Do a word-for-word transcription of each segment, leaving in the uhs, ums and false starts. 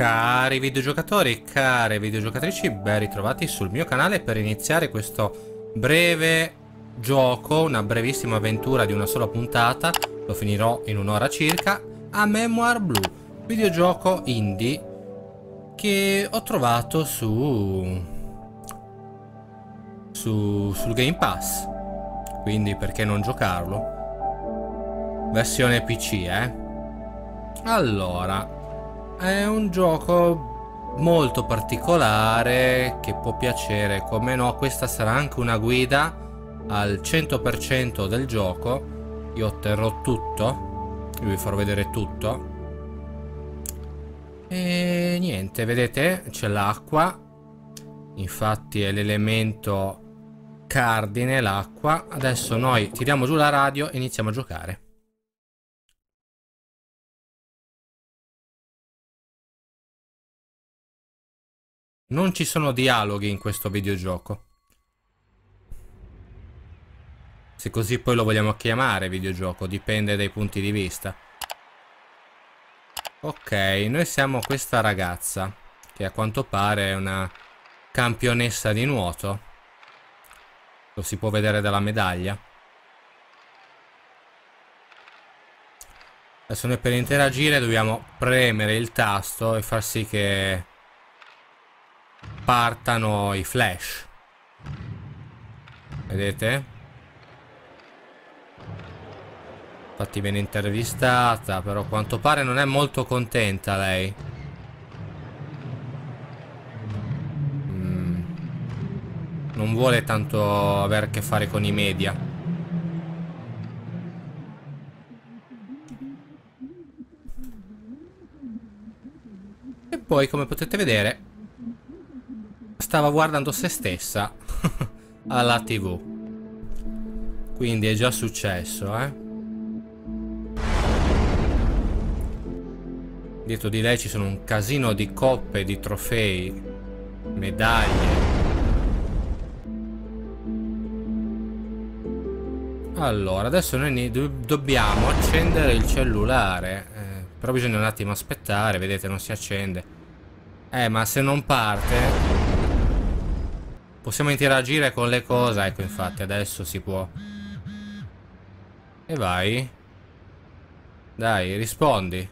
Cari videogiocatori, care videogiocatrici, ben ritrovati sul mio canale per iniziare questo breve gioco, una brevissima avventura di una sola puntata, lo finirò in un'ora circa, a Memoir Blue, videogioco indie che ho trovato su, su sul Game Pass, quindi perché non giocarlo? Versione P C, eh? Allora, è un gioco molto particolare che può piacere, come no. Questa sarà anche una guida al cento per cento del gioco. Io otterrò tutto, io vi farò vedere tutto. E niente, vedete, c'è l'acqua. Infatti è l'elemento cardine, l'acqua. Adesso noi tiriamo giù la radio e iniziamo a giocare. Non ci sono dialoghi in questo videogioco. Se così poi lo vogliamo chiamare videogioco, dipende dai punti di vista. Ok, noi siamo questa ragazza, che a quanto pare è una campionessa di nuoto. Lo si può vedere dalla medaglia. Adesso noi per interagire dobbiamo premere il tasto e far sì che partano i flash. Vedete? Infatti viene intervistata, però a quanto pare non è molto contenta lei. Mm. Non vuole tanto avere a che fare con i media. E poi, come potete vedere, stava guardando se stessa alla tivù. Quindi è già successo, eh. Dietro di lei ci sono un casino di coppe, di trofei, medaglie. Allora, adesso noi do dobbiamo accendere il cellulare, eh, però bisogna un attimo aspettare, vedete, non si accende. Eh, ma se non parte possiamo interagire con le cose. Ecco, infatti adesso si può. E vai. Dai, rispondi.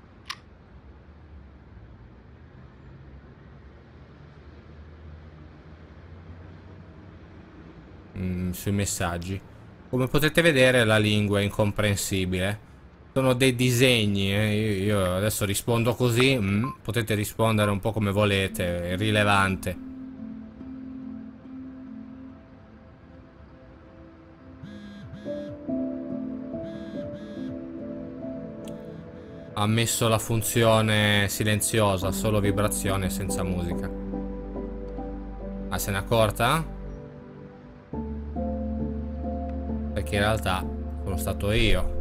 Mm, sui messaggi. Come potete vedere la lingua è incomprensibile. Sono dei disegni, eh. io, io adesso rispondo così. mm, Potete rispondere un po' come volete, è irrilevante. Ha messo la funzione silenziosa, solo vibrazione senza musica. Ah, se n'è accorta? Perché in realtà sono stato io.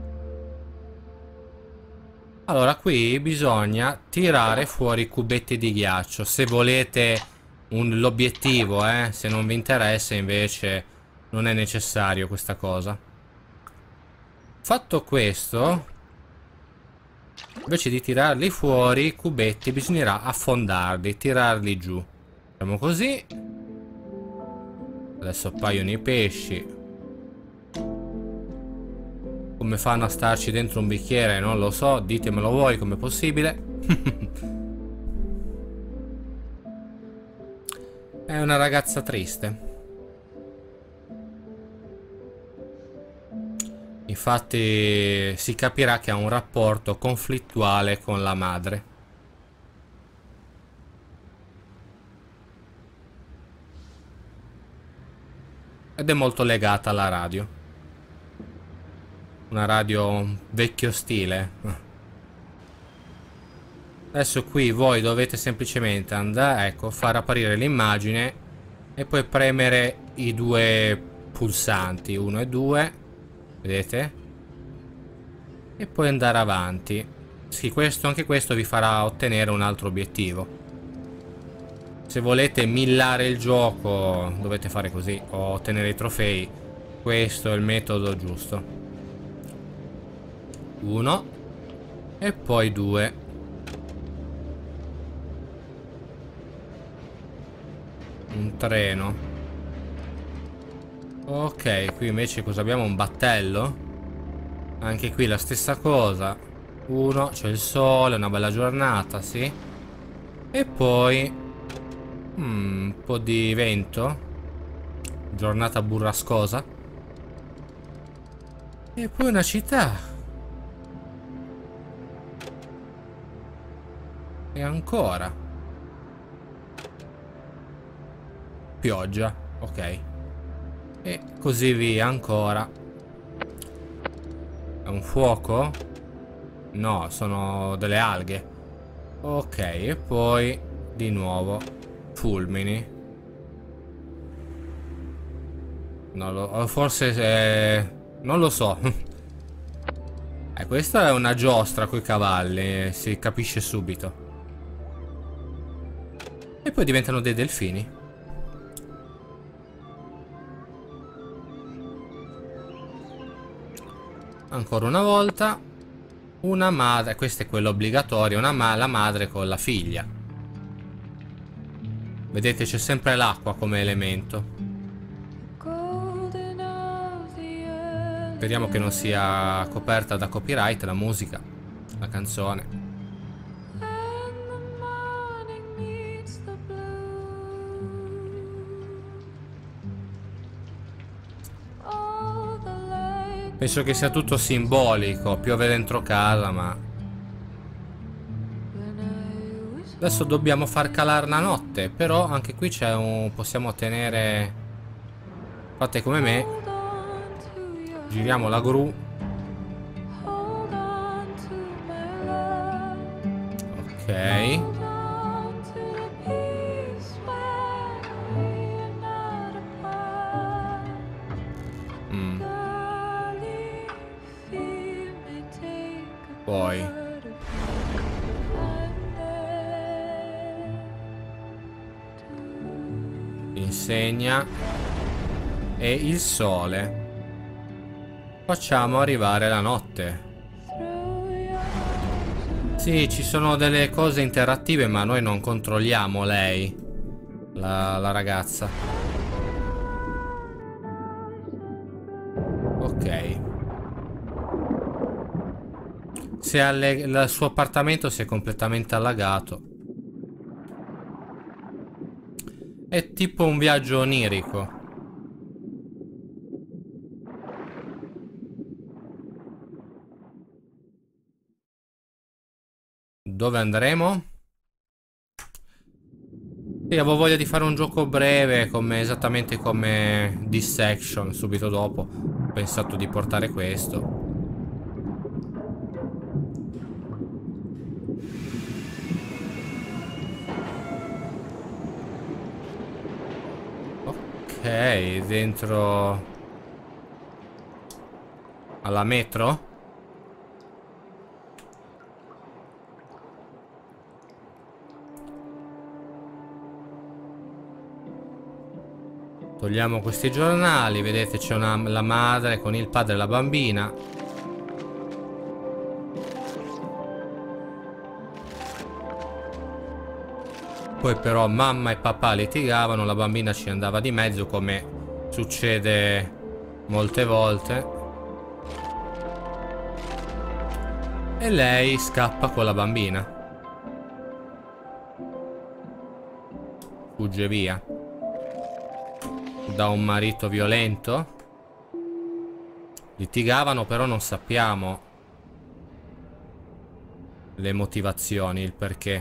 Allora, qui bisogna tirare fuori i cubetti di ghiaccio. Se volete l'obiettivo, eh, se non vi interessa invece non è necessario questa cosa. Fatto questo, invece di tirarli fuori i cubetti bisognerà affondarli, tirarli giù. Facciamo così. Adesso appaiono i pesci. Come fanno a starci dentro un bicchiere non lo so, ditemelo voi come è possibile. È una ragazza triste. Infatti si capirà che ha un rapporto conflittuale con la madre. Ed è molto legata alla radio. Una radio vecchio stile. Adesso qui voi dovete semplicemente andare, ecco, far apparire l'immagine e poi premere i due pulsanti, uno e due. Vedete? E poi andare avanti. Sì, questo, anche questo vi farà ottenere un altro obiettivo. Se volete millare il gioco dovete fare così, o ottenere i trofei. Questo è il metodo giusto. Uno. E poi due. Un treno. Ok, qui invece cosa abbiamo? Un battello. Anche qui la stessa cosa. Uno, c'è il sole, una bella giornata, sì. E poi mm, un po' di vento. Giornata burrascosa. E poi una città. E ancora pioggia. Ok. E così via ancora. È un fuoco? No, sono delle alghe. Ok, e poi di nuovo fulmini. Non lo, forse eh, non lo so. Eh, questa è una giostra coi cavalli, si capisce subito. E poi diventano dei delfini. Ancora una volta. Una madre, questo è quello obbligatorio, una ma la madre con la figlia. Vedete, c'è sempre l'acqua come elemento. Speriamo che non sia coperta da copyright la musica, la canzone. Penso che sia tutto simbolico, piove dentro casa, ma adesso dobbiamo far calare la notte. Però anche qui c'è un... possiamo tenere... Fate come me. Giriamo la gru. Ok. Mm. Poi insegna e il sole. Facciamo arrivare la notte. Sì, ci sono delle cose interattive, ma noi non controlliamo lei, la, la ragazza. Ok. Se alle, il suo appartamento si è completamente allagato. È tipo un viaggio onirico. Dove andremo? Sì, avevo voglia di fare un gioco breve, come, esattamente come Dissection, subito dopo. Ho pensato di portare questo. Ok, dentro alla metro? Togliamo questi giornali, vedete c'è una, la madre con il padre e la bambina. Poi però mamma e papà litigavano, la bambina ci andava di mezzo come succede molte volte. E lei scappa con la bambina. Fugge via da un marito violento. Litigavano, però non sappiamo le motivazioni, il perché.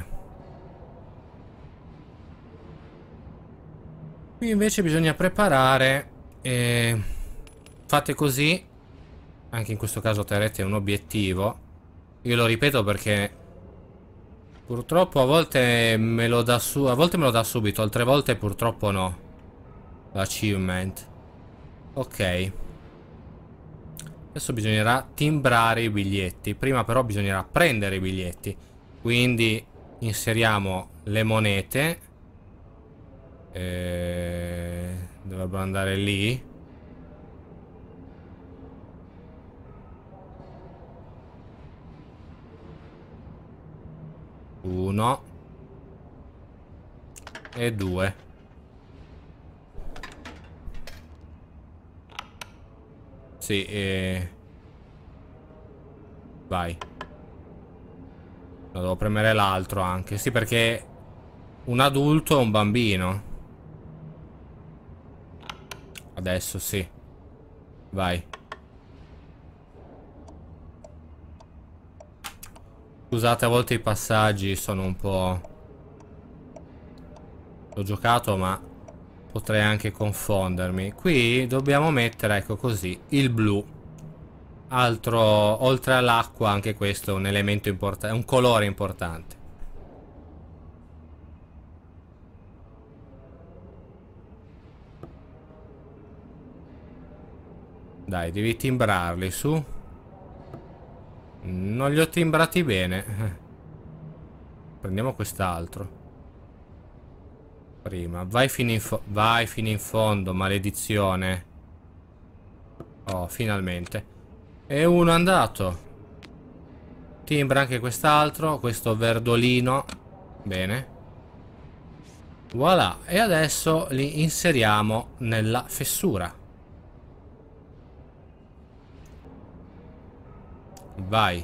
Qui invece bisogna preparare e fate così. Anche in questo caso terrete un obiettivo. Io lo ripeto perché purtroppo a volte me lo dà su, a volte me lo dà subito, altre volte purtroppo no. L'achievement. Ok. Adesso bisognerà timbrare i biglietti. Prima però bisognerà prendere i biglietti. Quindi inseriamo le monete. Eh, dovrebbero andare lì. Uno. E due. Sì, e... vai. No, devo premere l'altro anche. Sì, perché un adulto è un bambino. Adesso sì. Vai. Scusate, a volte i passaggi sono un po'... L'ho giocato, ma potrei anche confondermi. Qui dobbiamo mettere, ecco così, il blu. Altro, oltre all'acqua, anche questo è un elemento importante, un colore importante. Dai, devi timbrarli, su. Non li ho timbrati bene. Prendiamo quest'altro. Prima. Vai fino in fondo. Vai fino in fondo, maledizione. Oh, finalmente. E uno è andato. Timbra anche quest'altro. Questo verdolino. Bene. Voilà. E adesso li inseriamo nella fessura. Vai.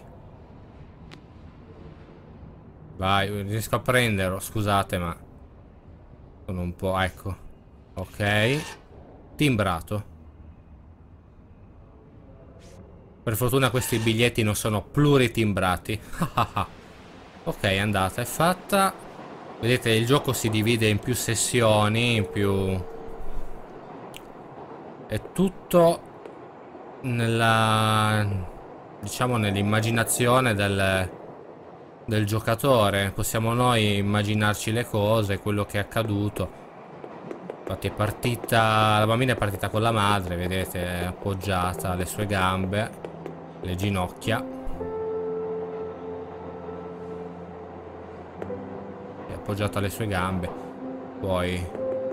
Vai, riesco a prenderlo. Scusate, ma sono un po'... ecco. Ok. Timbrato. Per fortuna questi biglietti non sono pluritimbrati. Ok, è andata, è fatta. Vedete, il gioco si divide in più sessioni, in più... È tutto nella... diciamo nell'immaginazione del... del giocatore. Possiamo noi immaginarci le cose, quello che è accaduto. Infatti è partita... la bambina è partita con la madre, vedete, è appoggiata alle sue gambe, le ginocchia. È appoggiata alle sue gambe. Poi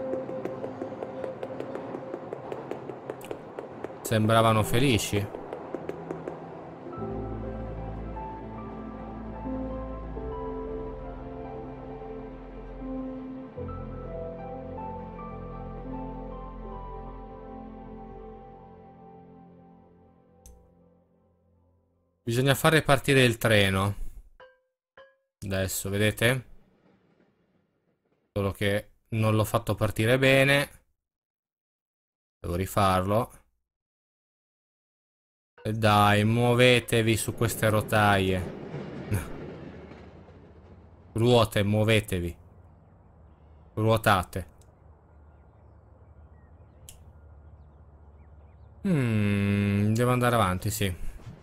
sembravano felici. Bisogna fare partire il treno. Adesso, vedete? Solo che non l'ho fatto partire bene. Devo rifarlo. E dai, muovetevi su queste rotaie. Ruote, muovetevi. Ruotate. Hmm, devo andare avanti, sì.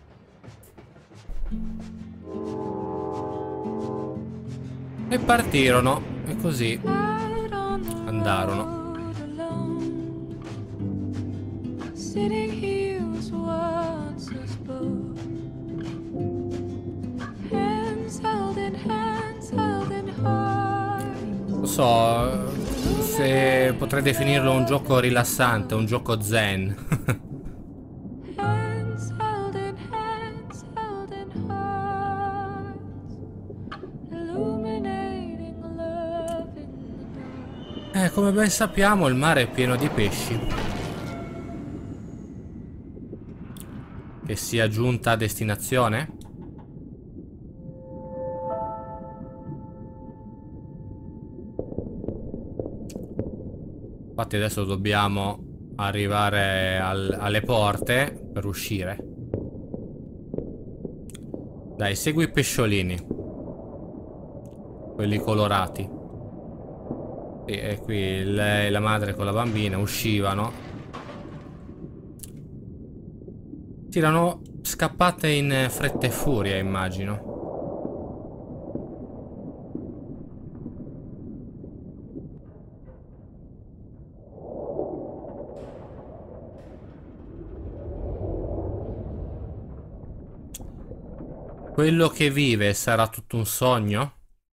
E partirono. E così andarono. Lo so, se potrei definirlo un gioco rilassante, un gioco zen. Eh, come ben sappiamo, il mare è pieno di pesci. Che sia giunta a destinazione? Infatti adesso dobbiamo arrivare al, alle porte per uscire. Dai, segui i pesciolini. Quelli colorati. E qui lei, la madre con la bambina uscivano. Si erano scappate in fretta e furia, immagino. Quello che vive sarà tutto un sogno?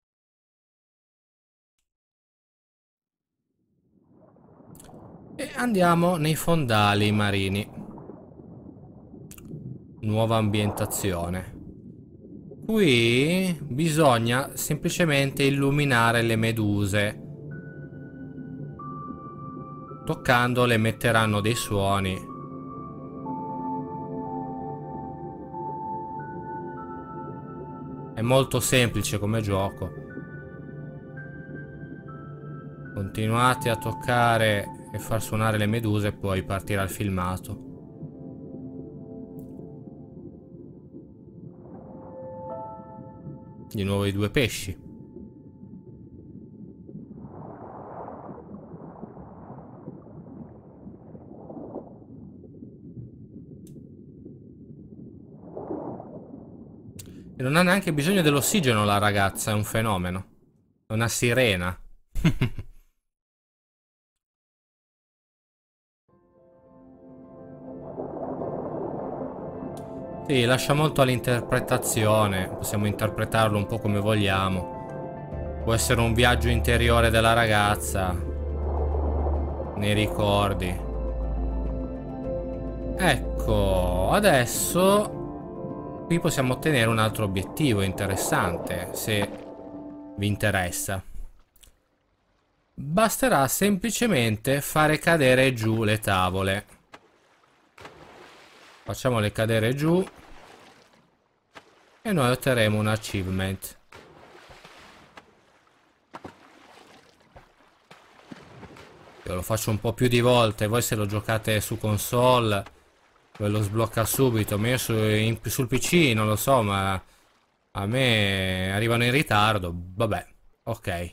E andiamo nei fondali marini. Nuova ambientazione. Qui bisogna semplicemente illuminare le meduse. Toccandole emetteranno dei suoni. È molto semplice come gioco. Continuate a toccare e far suonare le meduse e poi partirà il filmato. Di nuovo i due pesci. E non ha neanche bisogno dell'ossigeno la ragazza, è un fenomeno. È una sirena. Sì, lascia molto all'interpretazione. Possiamo interpretarlo un po' come vogliamo. Può essere un viaggio interiore della ragazza, nei ricordi. Ecco, adesso qui possiamo ottenere un altro obiettivo interessante, se vi interessa. Basterà semplicemente fare cadere giù le tavole. Facciamole cadere giù e noi otterremo un achievement. Io lo faccio un po' più di volte, voi se lo giocate su console ve lo sblocca subito, ma io su, in, sul P C non lo so, ma a me arrivano in ritardo. Vabbè, ok.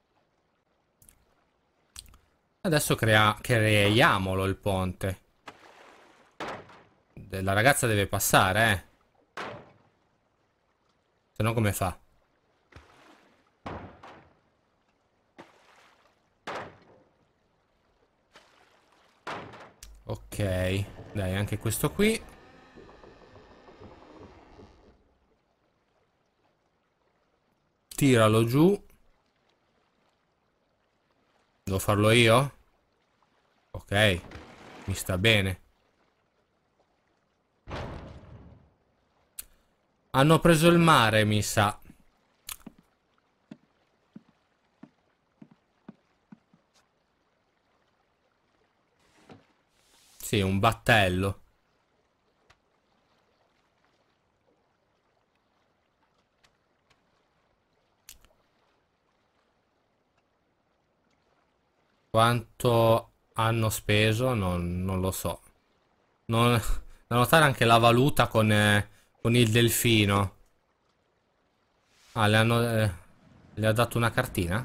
Adesso crea, creiamolo il ponte. La ragazza deve passare, eh. Se no come fa? Ok, dai, anche questo qui. Tiralo giù. Devo farlo io? Ok, mi sta bene. Hanno preso il mare, mi sa. Sì, un battello. Quanto hanno speso? Non, non lo so. Non, da notare anche la valuta con, eh, con il delfino. Ah, le hanno... Eh, le ha dato una cartina?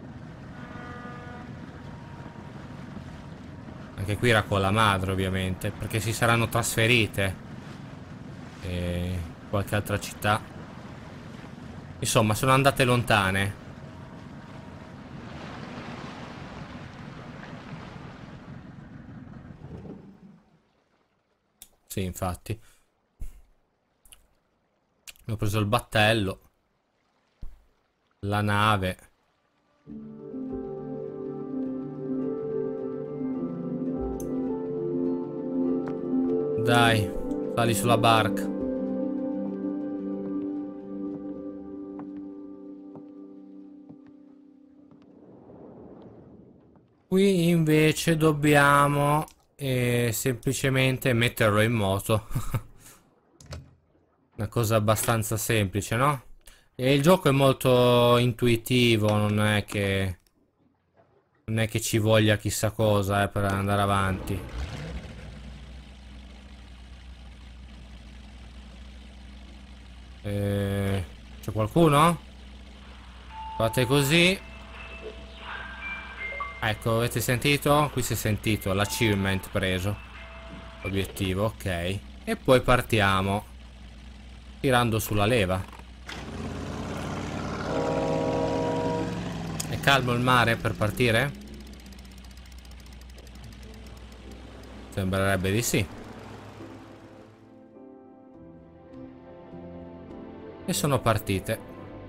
Anche qui era con la madre, ovviamente, perché si saranno trasferite. E qualche altra città. Insomma, sono andate lontane. Sì, infatti. Ho preso il battello. La nave. Dai, sali sulla barca. Qui invece dobbiamo eh, semplicemente metterlo in moto. Una cosa abbastanza semplice, no? E il gioco è molto intuitivo, non è che... Non è che ci voglia chissà cosa, eh, per andare avanti. Eh, c'è qualcuno? Fate così. Ecco, avete sentito? Qui si è sentito l'achievement preso. Obiettivo, ok. E poi partiamo tirando sulla leva. È calmo il mare per partire? Sembrerebbe di sì. E sono partite.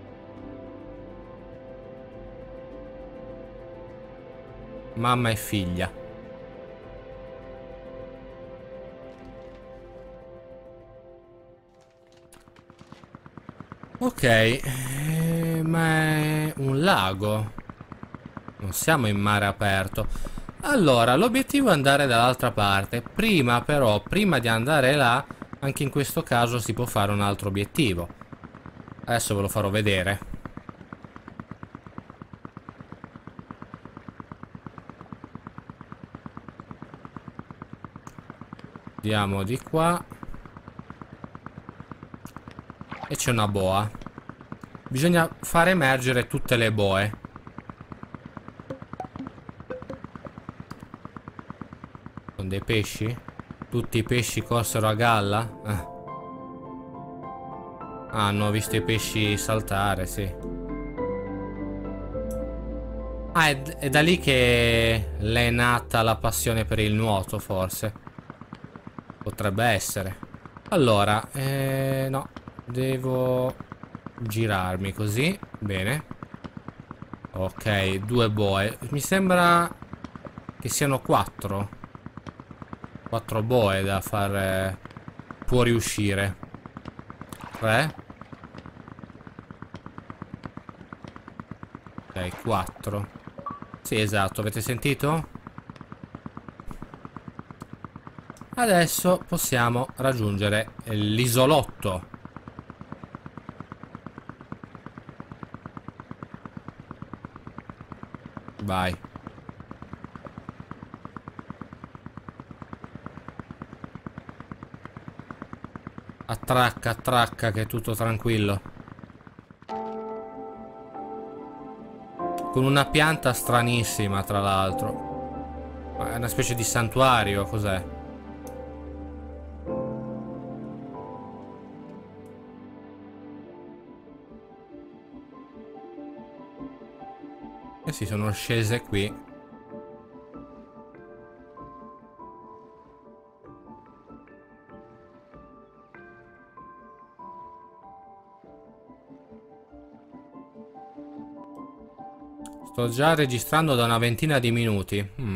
Mamma e figlia. Ok, eh, ma è un lago. Non siamo in mare aperto. Allora, l'obiettivo è andare dall'altra parte. Prima però, prima di andare là, anche in questo caso si può fare un altro obiettivo. Adesso ve lo farò vedere. Andiamo di qua. E c'è una boa. Bisogna far emergere tutte le boe. Con dei pesci? Tutti i pesci corsero a galla? Eh. Ah, hanno visto i pesci saltare, sì. Ah, è, è da lì che le è nata la passione per il nuoto, forse. Potrebbe essere. Allora, eh, no. Devo girarmi così. Bene. Ok, due boe. Mi sembra che siano quattro. Quattro boe da far fuoriuscire. Tre. Ok, quattro. Sì, esatto, avete sentito? Adesso possiamo raggiungere l'isolotto. Vai. Attracca, attracca, che è tutto tranquillo. Con una pianta stranissima, tra l'altro. È una specie di santuario, cos'è? Eh sì, sono scese qui. Sto già registrando da una ventina di minuti. Mm.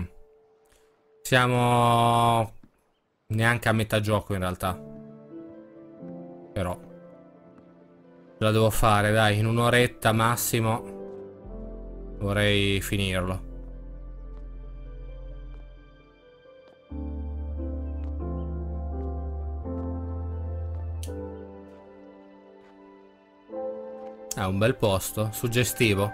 Siamo neanche a metà gioco in realtà. Però la devo fare, dai, in un'oretta massimo vorrei finirlo. È un bel posto, suggestivo.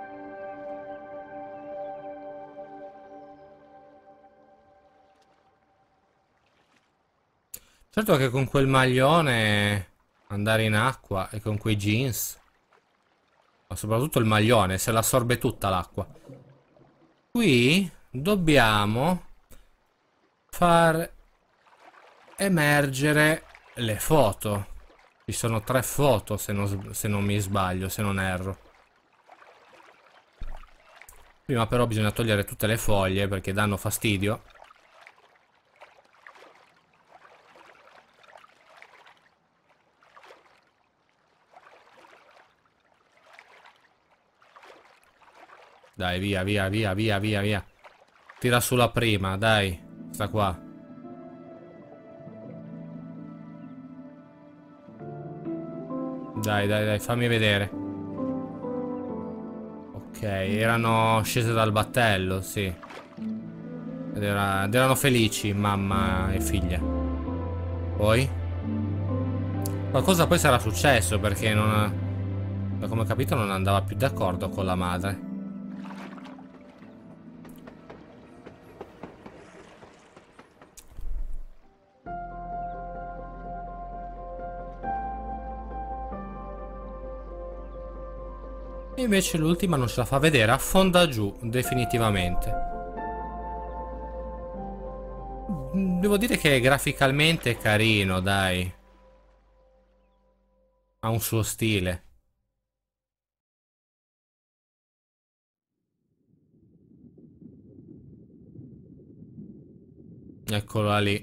Certo che con quel maglione andare in acqua e con quei jeans, ma soprattutto il maglione, se l'assorbe tutta l'acqua. Qui dobbiamo far emergere le foto. Ci sono tre foto se non, se non mi sbaglio, se non erro. Prima però bisogna togliere tutte le foglie perché danno fastidio. Dai, via, via, via, via, via, via. Tira sulla prima, dai. Sta qua. Dai, dai, dai, fammi vedere. Ok, erano scese dal battello, sì. Ed, era, ed erano felici, mamma e figlia. Poi? Qualcosa poi sarà successo perché non... Da come ho capito non andava più d'accordo con la madre. E invece l'ultima non ce la fa vedere, affonda giù, definitivamente. Devo dire che graficalmente è carino, dai. Ha un suo stile. Eccola lì.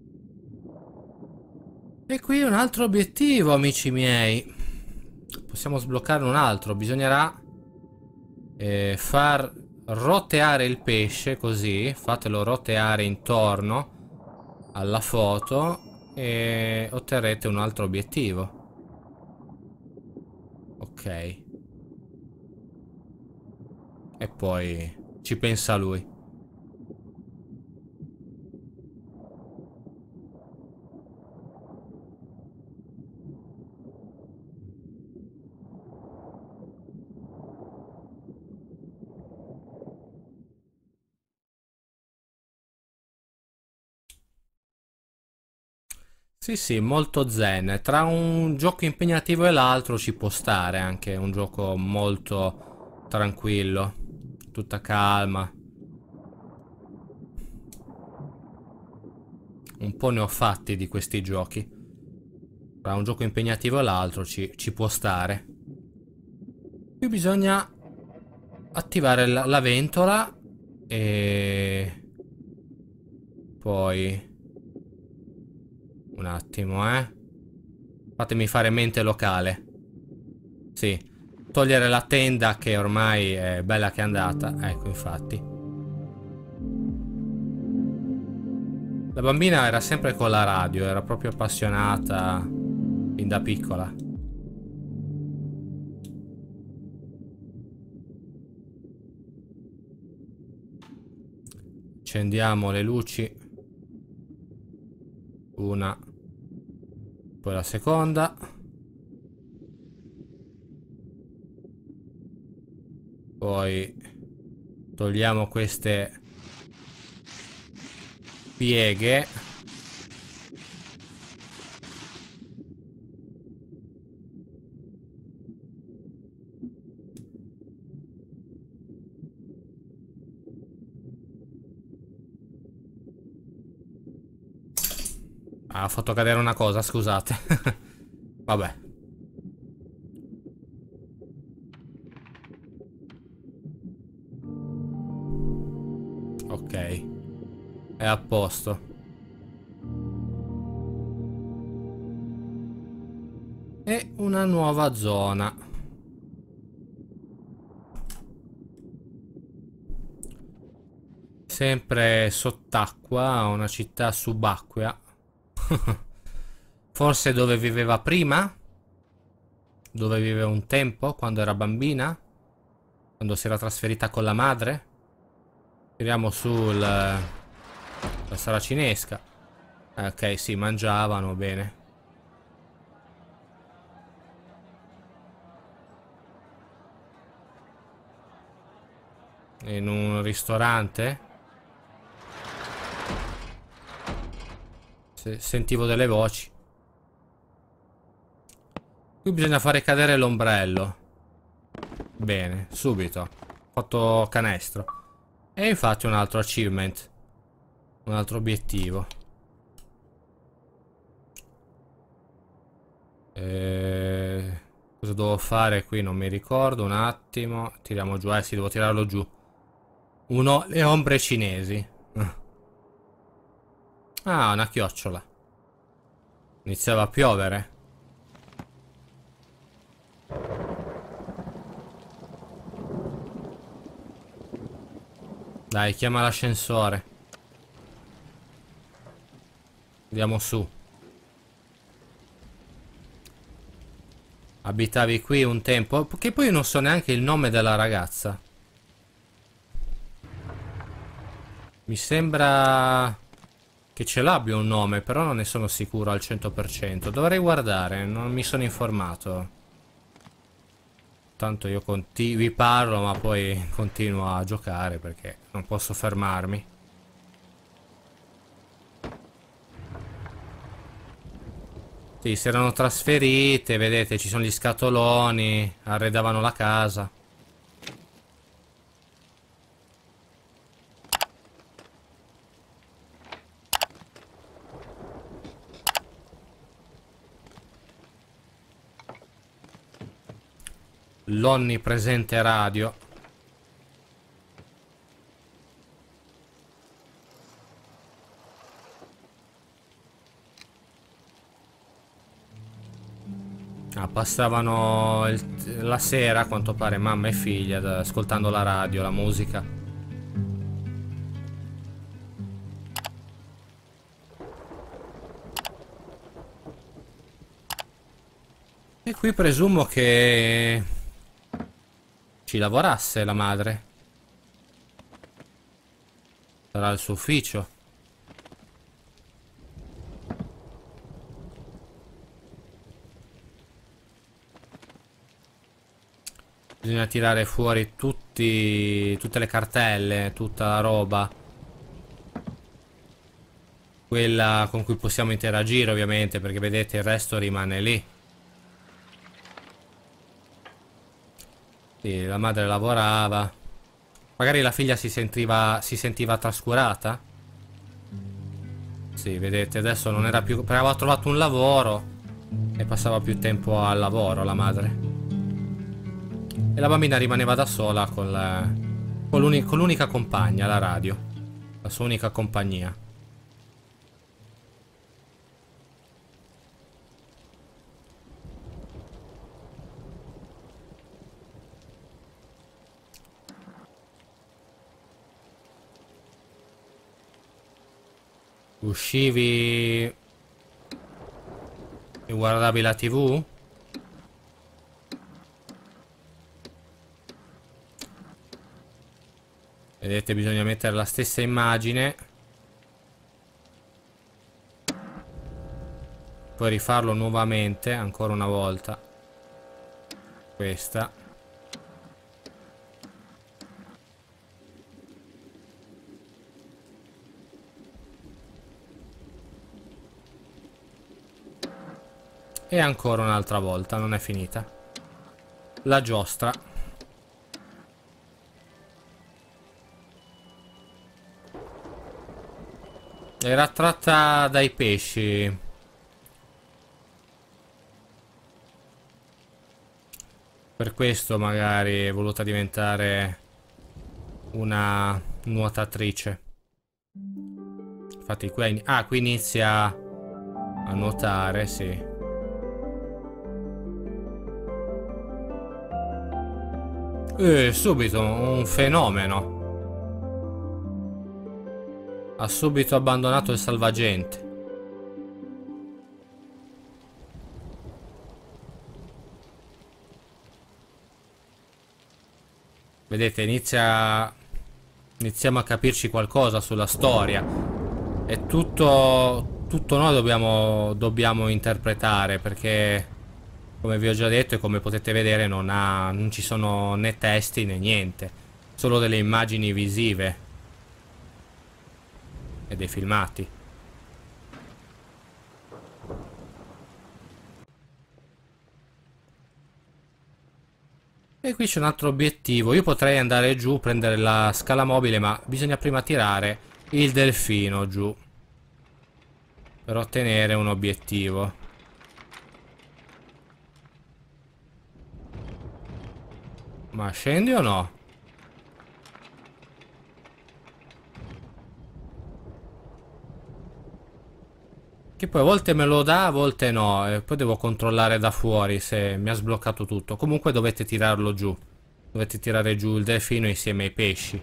E qui un altro obiettivo, amici miei. Possiamo sbloccare un altro. Bisognerà eh, far roteare il pesce così. Fatelo roteare intorno alla foto e otterrete un altro obiettivo. Ok. E poi ci pensa lui. Sì, sì, molto zen. Tra un gioco impegnativo e l'altro ci può stare anche un gioco molto tranquillo, tutta calma. Un po' ne ho fatti di questi giochi. Tra un gioco impegnativo e l'altro ci, ci può stare. Qui bisogna attivare la, la ventola e poi un attimo, eh. Fatemi fare mente locale. Sì, togliere la tenda che ormai è bella che è andata. Ecco, infatti. La bambina era sempre con la radio, era proprio appassionata fin da piccola. Accendiamo le luci. Una. Poi la seconda. Poi togliamo queste pieghe. Ah, ho fatto cadere una cosa, scusate. Vabbè. Ok. È a posto. E una nuova zona. Sempre sott'acqua, una città subacquea. Forse dove viveva prima? Dove viveva un tempo, quando era bambina? Quando si era trasferita con la madre? Tiriamo sul... la saracinesca. Eh, ok, sì, mangiavano bene. In un ristorante? Se sentivo delle voci. Qui bisogna fare cadere l'ombrello. Bene, subito. Fatto canestro. E infatti un altro achievement. Un altro obiettivo. E... cosa devo fare qui? Non mi ricordo. Un attimo. Tiriamo giù. Eh sì, devo tirarlo giù. Uno, le ombre cinesi. Ah, una chiocciola. Iniziava a piovere. Dai, chiama l'ascensore. Andiamo su. Abitavi qui un tempo. Che poi non so neanche il nome della ragazza. Mi sembra che ce l'abbia un nome, però non ne sono sicuro al cento per cento. Dovrei guardare, non mi sono informato. Tanto io vi parlo, ma poi continuo a giocare perché non posso fermarmi. Sì, si erano trasferite, vedete, ci sono gli scatoloni, arredavano la casa. L'onnipresente radio. Ah, passavano il, la sera, a quanto pare, mamma e figlia, da, ascoltando la radio, la musica. E qui presumo che ci lavorasse la madre. Sarà il suo ufficio. Bisogna tirare fuori tutti, tutte le cartelle, tutta la roba. quella con cui possiamo interagire ovviamente, perché vedete il resto rimane lì. Sì, la madre lavorava. Magari la figlia si sentiva, si sentiva trascurata. Sì, vedete, adesso non era più... aveva trovato un lavoro e passava più tempo al lavoro la madre. E la bambina rimaneva da sola con la, con l'unica compagna, la radio. La sua unica compagnia. Uscivi e guardavi la tivù? Vedete, bisogna mettere la stessa immagine. Poi rifarlo nuovamente, ancora una volta. Questa. E ancora un'altra volta, non è finita. La giostra. Era tratta dai pesci. Per questo magari è voluta diventare una nuotatrice. Infatti qui, ah, qui inizia a nuotare, sì. E subito un fenomeno. Ha subito abbandonato il salvagente. Vedete, inizia... iniziamo a capirci qualcosa sulla storia. E tutto... tutto noi dobbiamo... dobbiamo interpretare, perché... come vi ho già detto e come potete vedere non ha... non ci sono né testi né niente. Solo delle immagini visive. E dei filmati. E qui c'è un altro obiettivo. Io potrei andare giù, prendere la scala mobile, ma bisogna prima tirare il delfino giù per ottenere un obiettivo. Ma scendi o no? Che poi a volte me lo dà, a volte no. E poi devo controllare da fuori se mi ha sbloccato tutto. Comunque dovete tirarlo giù. Dovete tirare giù il delfino insieme ai pesci.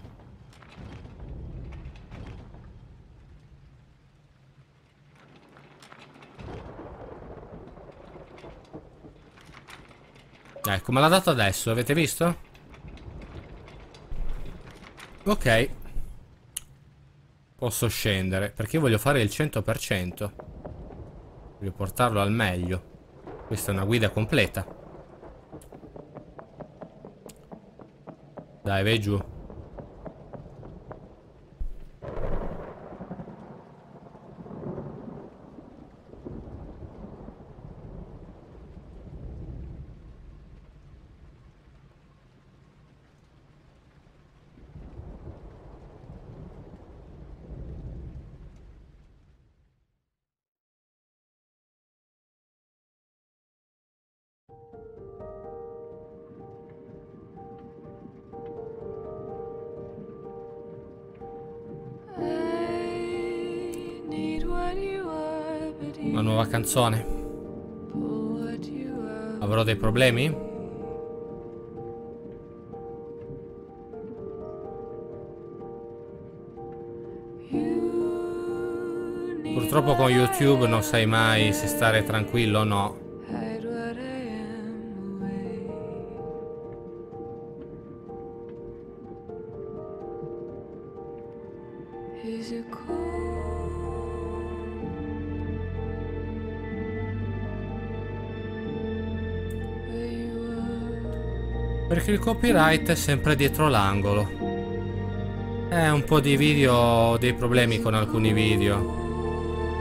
Ecco, me l'ha dato adesso, avete visto? Ok. Posso scendere, perché io voglio fare il cento per cento. Voglio portarlo al meglio. Questa è una guida completa. Dai, vai giù. Una nuova canzone. Avrò dei problemi? Purtroppo con YouTube non sai mai se stare tranquillo o no. Perché il copyright è sempre dietro l'angolo. È un po' di video, ho dei problemi con alcuni video.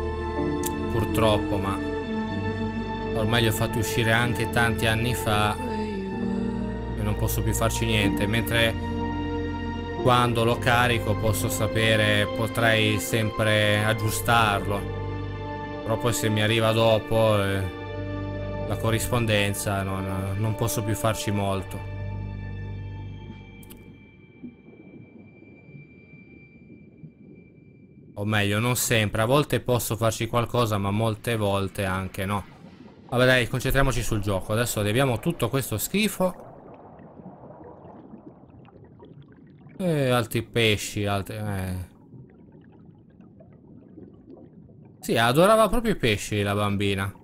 purtroppo, ma ormai li ho fatti uscire anche tanti anni fa e non posso più farci niente. Mentre quando lo carico posso sapere, potrei sempre aggiustarlo. Però poi se mi arriva dopo eh, la corrispondenza non, non posso più farci molto. O meglio, non sempre. A volte posso farci qualcosa, ma molte volte anche no. Vabbè dai, concentriamoci sul gioco. Adesso leviamo tutto questo schifo. E altri pesci, altri... Eh. Sì, adorava proprio i pesci la bambina.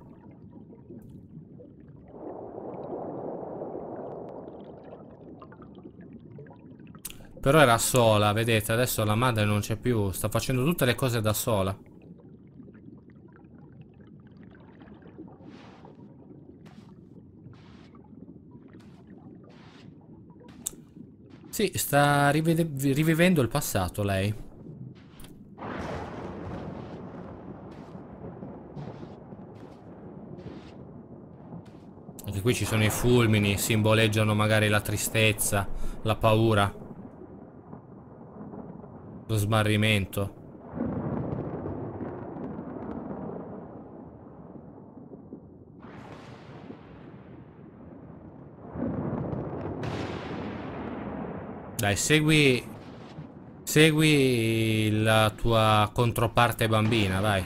Però era sola, vedete, adesso la madre non c'è più. Sta facendo tutte le cose da sola. Sì, sta rivivendo il passato lei. Anche qui ci sono i fulmini, simboleggiano magari la tristezza, la paura, lo smarrimento. Dai, segui... Segui la tua controparte bambina, vai.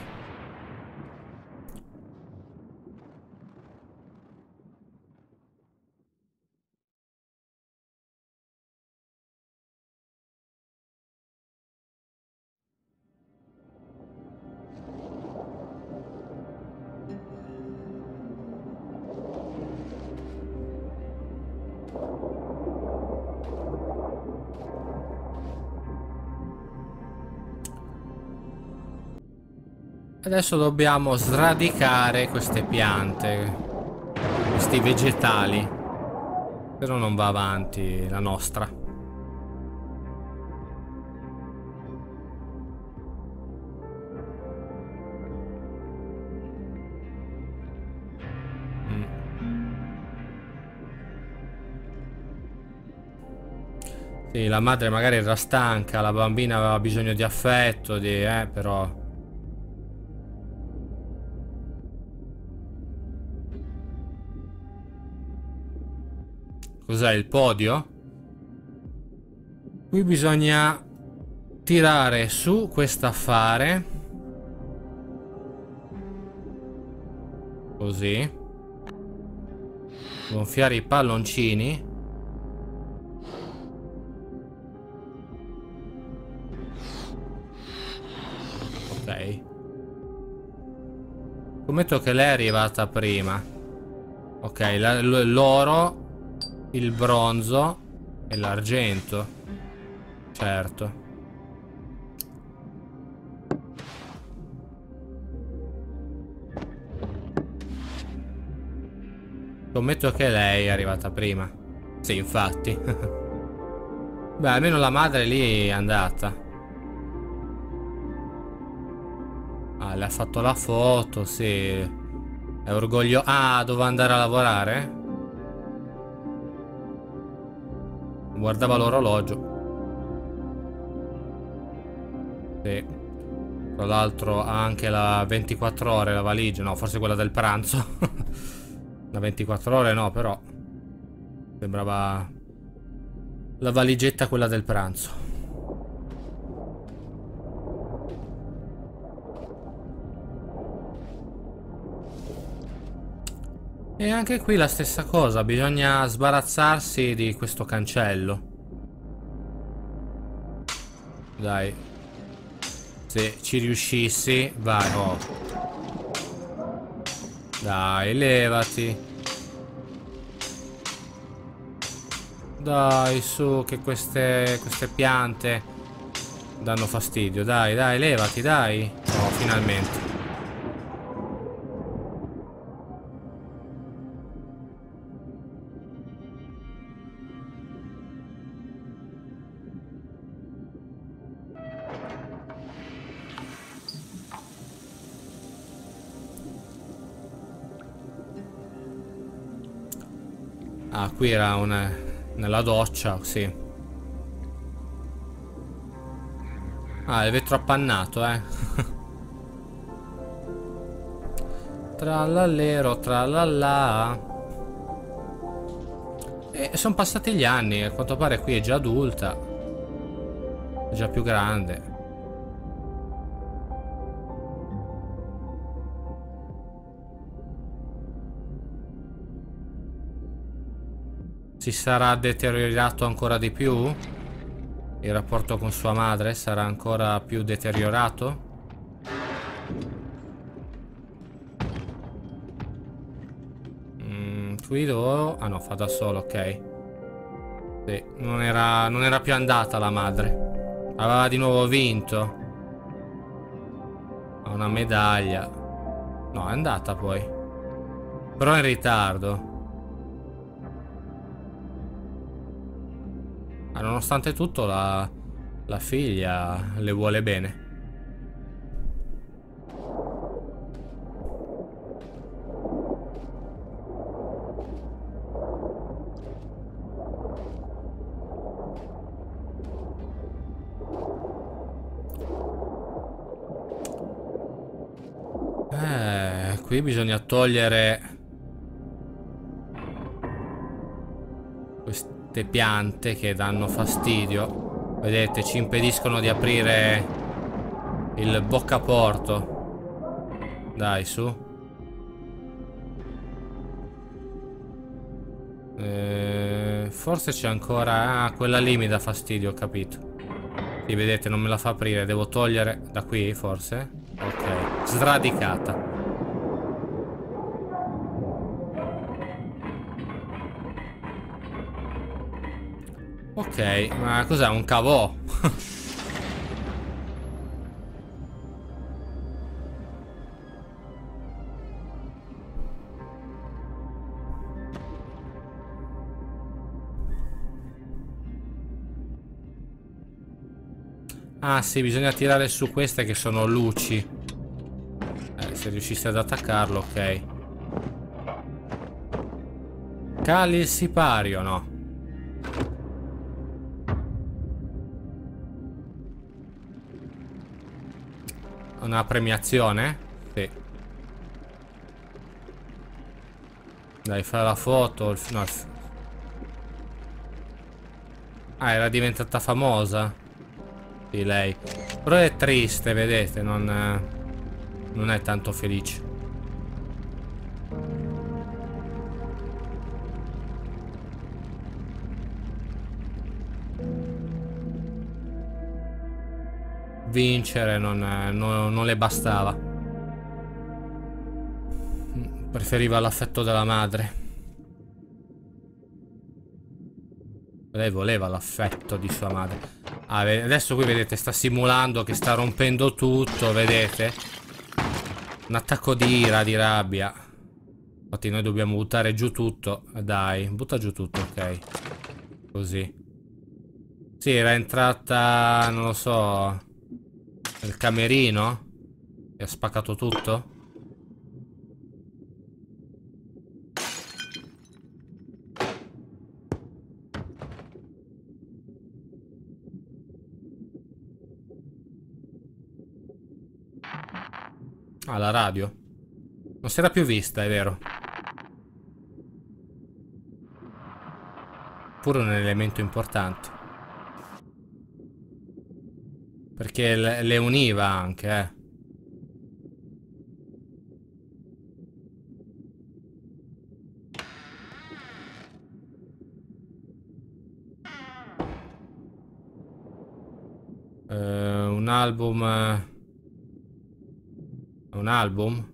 Adesso dobbiamo sradicare queste piante, questi vegetali. Però non va avanti la nostra. Mm. Sì, la madre magari era stanca, la bambina aveva bisogno di affetto, di... eh, però... Cos'è il podio? Qui bisogna tirare su quest'affare. Così. Gonfiare i palloncini. Ok. Scommetto che lei è arrivata prima. Ok, l'oro, il bronzo e l'argento. Certo. Scommetto che lei è arrivata prima. Sì, infatti. Beh, almeno la madre lì è andata. Ah, le ha fatto la foto, sì. È orgoglio... Ah, doveva andare a lavorare? Guardava l'orologio. Sì. Tra l'altro ha anche la ventiquattro ore, la valigia. No, forse quella del pranzo. La ventiquattro ore no, però sembrava la valigetta quella del pranzo. E anche qui la stessa cosa, bisogna sbarazzarsi di questo cancello. Dai. Se ci riuscissi, vai, oh. Dai, levati. Dai, su, che queste, queste piante danno fastidio. Dai, dai, levati, dai. Oh, finalmente. Ah, qui era una... nella doccia, sì. Ah, il vetro appannato, eh. Trallallero, trallallà. E sono passati gli anni, a quanto pare qui è già adulta. È già più grande. Si sarà deteriorato ancora di più? Il rapporto con sua madre sarà ancora più deteriorato? Mm, qui devo... Ah no, fa da solo, ok. Sì, non era, non era più andata la madre. Aveva di nuovo vinto. Ha una medaglia. No, è andata poi. Però in ritardo. Ma nonostante tutto la, la figlia le vuole bene. Eh, qui bisogna togliere queste piante che danno fastidio. Vedete, ci impediscono di aprire il boccaporto. Dai, su. Eh, forse c'è ancora... Ah, quella lì mi dà fastidio, ho capito. Sì, vedete, non me la fa aprire. Devo togliere da qui, forse? Ok, sradicata. Ok, ma cos'è? Un cavò? Ah sì, bisogna tirare su queste che sono luci. Eh, se riuscissi ad attaccarlo, ok. Cali il sipario, no. Una premiazione? Sì. Dai, fai la foto. Il... No, il... Ah, era diventata famosa. Sì, lei. Però è triste, vedete, non, non è tanto felice. Vincere non, non, non le bastava. Preferiva l'affetto della madre. Lei voleva l'affetto di sua madre. Ah, adesso qui vedete, sta simulando che sta rompendo tutto, vedete? Un attacco di ira, di rabbia. Infatti noi dobbiamo buttare giù tutto. Dai, butta giù tutto, ok. Così. Sì, era entrata, non lo so, nel camerino e ha spaccato tutto. Ah, la radio. Non si era più vista, è vero. Pure un elemento importante. Perché le, le univa anche, eh. Uh, un album... Uh, un album?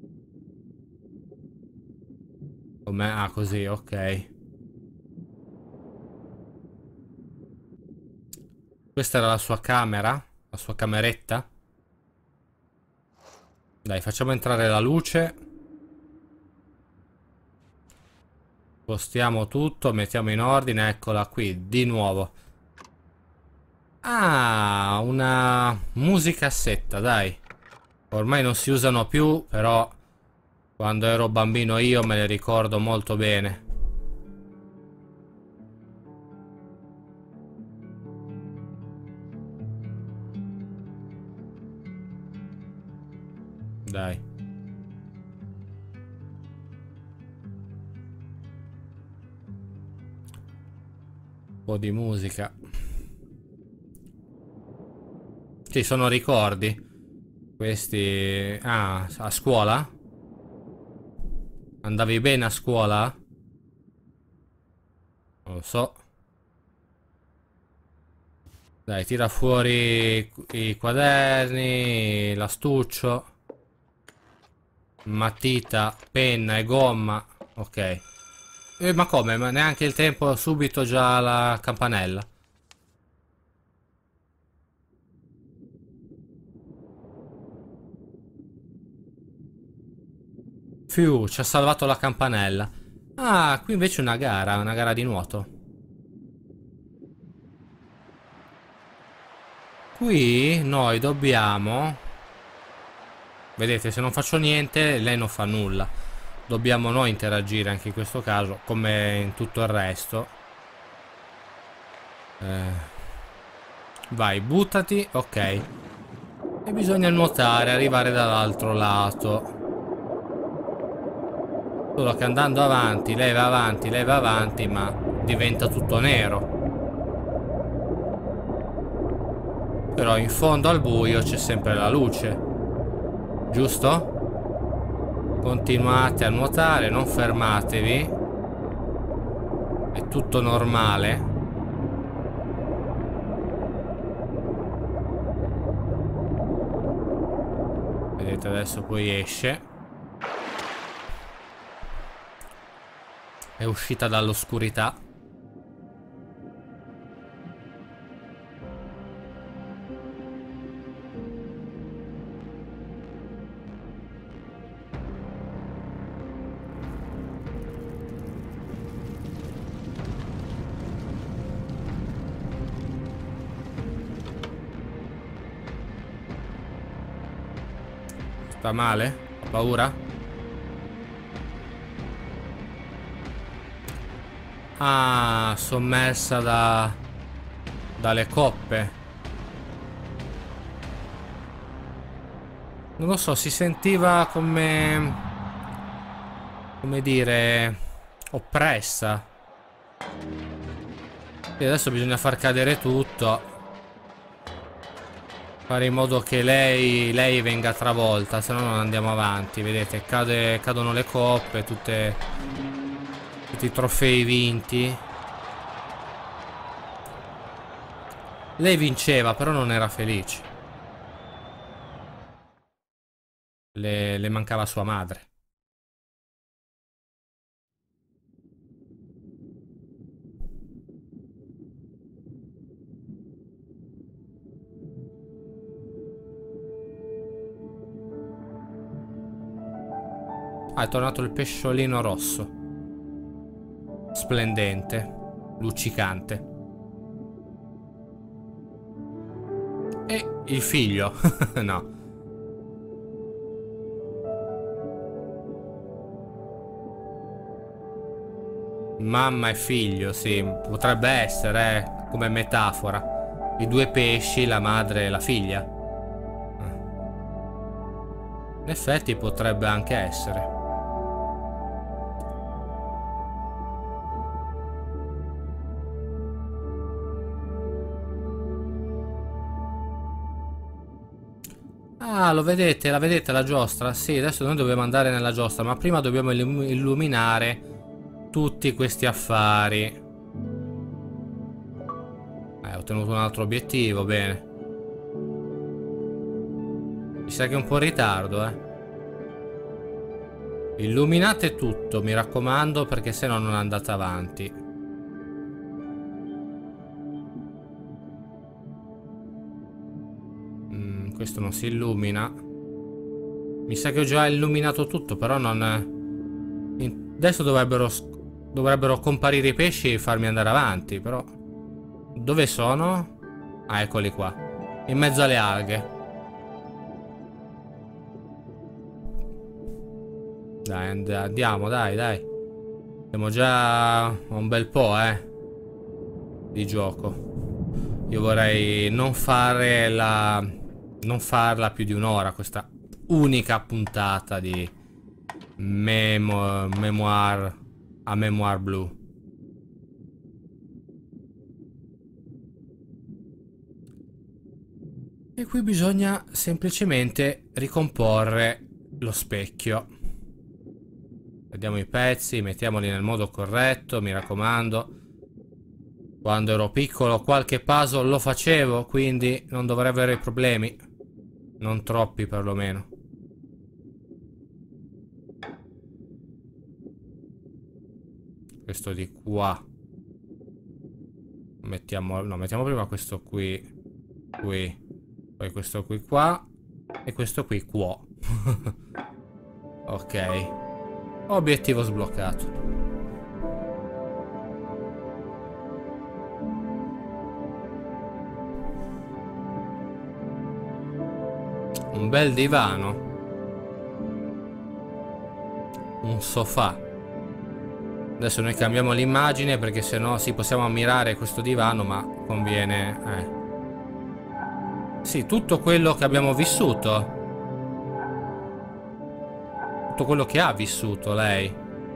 Com'è? Ah, così, ok. Questa era la sua camera? La sua cameretta? Dai, facciamo entrare la luce. Spostiamo tutto, mettiamo in ordine. Eccola qui, di nuovo. Ah, una musicassetta, dai. Ormai non si usano più, però quando ero bambino io me le ricordo molto bene. dai. Un po' di musica. Sì, sono ricordi. Questi... Ah, a scuola? Andavi bene a scuola? Non lo so. Dai, tira fuori i quaderni, l'astuccio, matita, penna e gomma. Ok. Eh, ma come? Ma neanche il tempo, subito già la campanella. Fiu, ci ha salvato la campanella. Ah, qui invece una gara, una gara di nuoto. Qui noi dobbiamo... Vedete, se non faccio niente, lei non fa nulla. Dobbiamo noi interagire anche in questo caso, come in tutto il resto. Eh. Vai, buttati. Ok. E bisogna nuotare, arrivare dall'altro lato. Solo che andando avanti, lei va avanti, lei va avanti, ma diventa tutto nero. Però in fondo al buio c'è sempre la luce. Giusto? Continuate a nuotare, non fermatevi. È tutto normale. Vedete, adesso poi esce. È uscita dall'oscurità. Sta male? Ha paura? Ah, sommersa da... dalle coppe. Non lo so, si sentiva come... come dire... oppressa. E adesso bisogna far cadere tutto. Fare in modo che lei, lei venga travolta, se no non andiamo avanti. Vedete, cade, cadono le coppe, tutte, tutti i trofei vinti. Lei vinceva, però non era felice. Le, le mancava sua madre. Ah, è tornato il pesciolino rosso. Splendente. Luccicante. E il figlio. No. Mamma e figlio, sì. Potrebbe essere, eh, come metafora. I due pesci, la madre e la figlia. In effetti potrebbe anche essere. Ah, lo vedete, la vedete la giostra? Sì, adesso noi dobbiamo andare nella giostra, ma prima dobbiamo illum- illuminare tutti questi affari. Eh, ho ottenuto un altro obiettivo, bene. Mi sa che è un po' in ritardo, eh. Illuminate tutto, mi raccomando, perché se no non andate avanti. Questo non si illumina. Mi sa che ho già illuminato tutto, però non... Adesso dovrebbero... Dovrebbero comparire i pesci e farmi andare avanti, però... Dove sono? Ah, eccoli qua. In mezzo alle alghe. Dai, andiamo, dai, dai. Siamo già un bel po', eh. Di gioco. Io vorrei non fare la... Non farla più di un'ora questa unica puntata di Memo Memoir a Memoir Blu. E qui bisogna semplicemente ricomporre lo specchio. Vediamo i pezzi, mettiamoli nel modo corretto, mi raccomando. Quando ero piccolo qualche puzzle lo facevo, quindi non dovrei avere problemi. Non troppi perlomeno. Questo di qua. Mettiamo, no, mettiamo prima questo qui. Qui. Poi questo qui qua. E questo qui qua. Ok. Obiettivo sbloccato. Un bel divano. Un sofà. Adesso noi cambiamo l'immagine perché sennò sì, possiamo ammirare questo divano, ma conviene... Eh. Sì, tutto quello che abbiamo vissuto. Tutto quello che ha vissuto lei.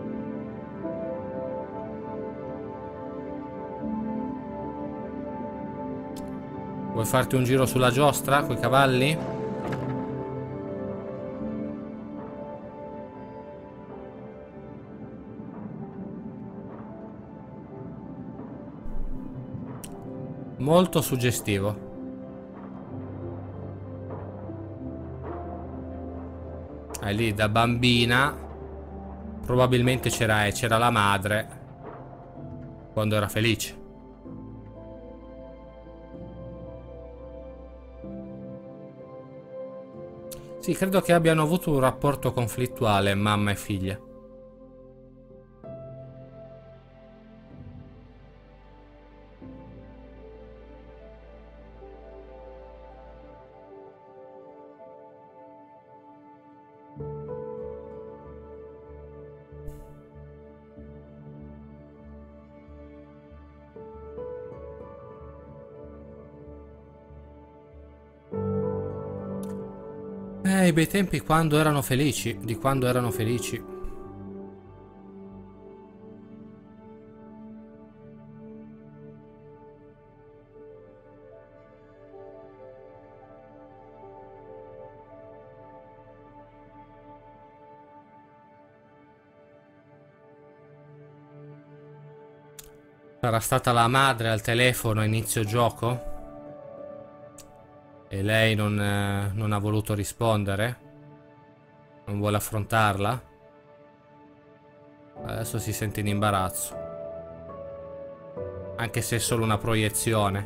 Vuoi farti un giro sulla giostra coi cavalli? Molto suggestivo. E lì da bambina probabilmente c'era c'era la madre quando era felice. Sì, credo che abbiano avuto un rapporto conflittuale mamma e figlia. Eh, i bei tempi quando erano felici, di quando erano felici. Sarà stata la madre al telefono a inizio gioco? E lei non, eh, non ha voluto rispondere? Non vuole affrontarla? Adesso si sente in imbarazzo. Anche se è solo una proiezione.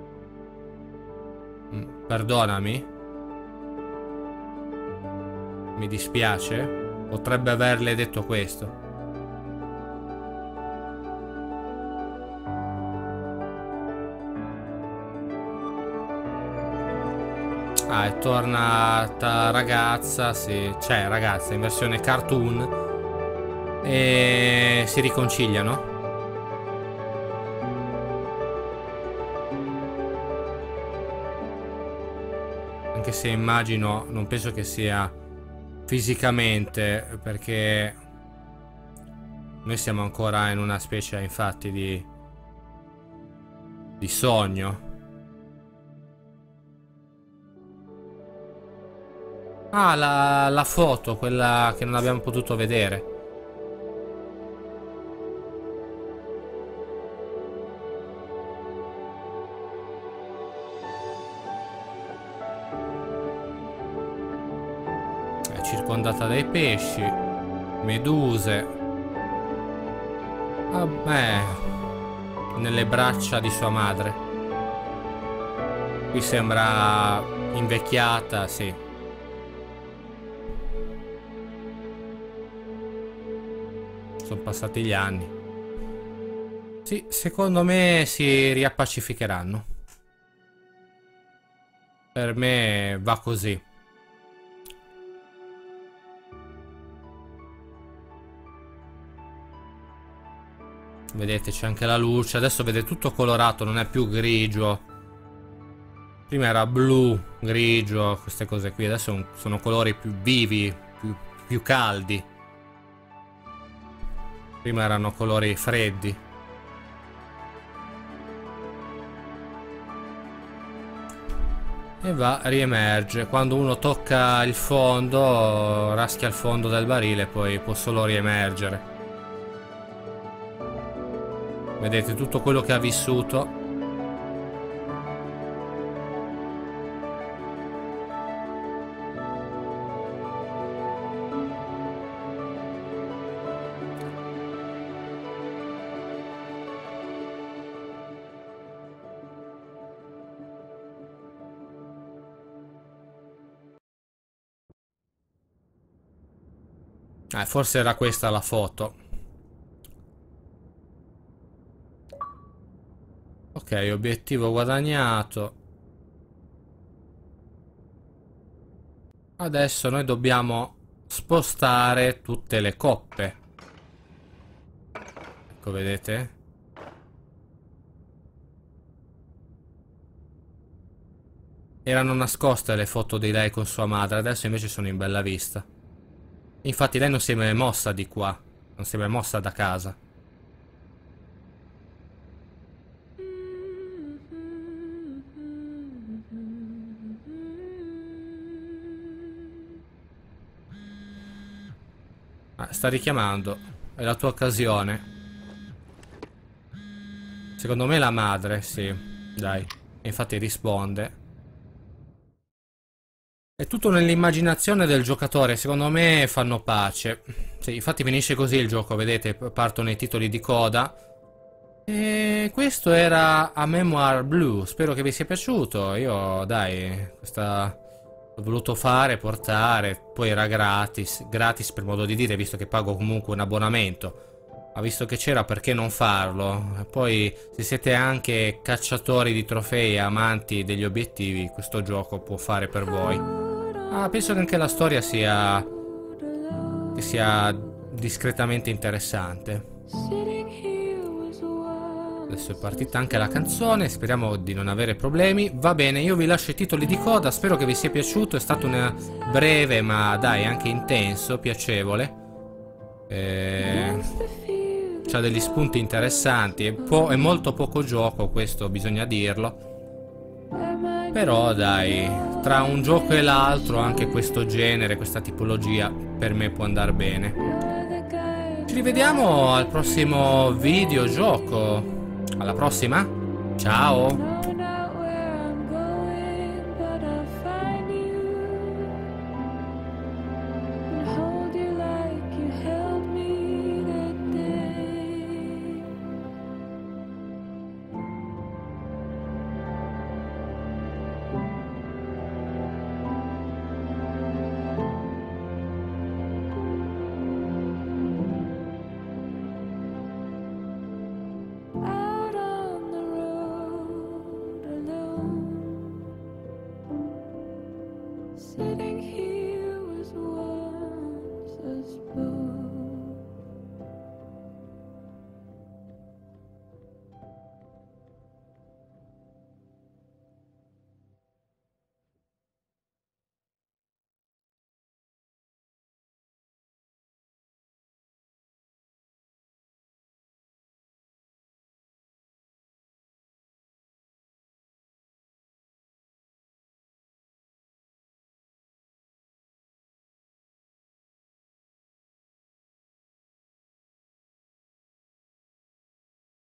Mm, perdonami. Mi dispiace. Potrebbe averle detto questo. Ah, è tornata ragazza, sì, cioè ragazza in versione cartoon. E si riconciliano. Anche se immagino, non penso che sia fisicamente, perché noi siamo ancora in una specie, infatti, di, di sogno. Ah, la, la foto, quella che non abbiamo potuto vedere. È circondata dai pesci, meduse. Vabbè, nelle braccia di sua madre. Qui sembra invecchiata, sì. Sono passati gli anni. Sì, secondo me si riappacificheranno. Per me va così. Vedete, c'è anche la luce. Adesso vede tutto colorato, non è più grigio. Prima era blu, grigio, queste cose qui. Adesso sono colori più vivi, più, più caldi. Prima erano colori freddi. E va, riemerge. Quando uno tocca il fondo, raschia il fondo del barile, poi può solo riemergere. Vedete tutto quello che ha vissuto. Eh, forse era questa la foto. Ok, obiettivo guadagnato. Adesso noi dobbiamo spostare tutte le coppe. Ecco, vedete? Erano nascoste le foto di lei con sua madre, adesso invece sono in bella vista. Infatti lei non si è mai mossa di qua, non si è mai mossa da casa. Ah, sta richiamando, è la tua occasione. Secondo me è la madre, sì, dai. Infatti risponde. È tutto nell'immaginazione del giocatore, secondo me fanno pace. Sì, infatti finisce così il gioco, vedete, partono i titoli di coda. E questo era A Memoir Blue, spero che vi sia piaciuto. Io, dai, questa l'ho voluto fare, portare, poi era gratis, gratis per modo di dire, visto che pago comunque un abbonamento. Ma visto che c'era, perché non farlo? Poi, se siete anche cacciatori di trofei e amanti degli obiettivi, questo gioco può fare per voi. Ah, penso che anche la storia sia... che sia discretamente interessante. Adesso è partita anche la canzone, speriamo di non avere problemi. Va bene, io vi lascio i titoli di coda, spero che vi sia piaciuto. È stato un breve, ma dai, anche intenso, piacevole. Eh... C'ha degli spunti interessanti, è, po è molto poco gioco, questo bisogna dirlo. Però dai, tra un gioco e l'altro anche questo genere, questa tipologia per me può andare bene. Ci rivediamo al prossimo videogioco. Alla prossima, ciao!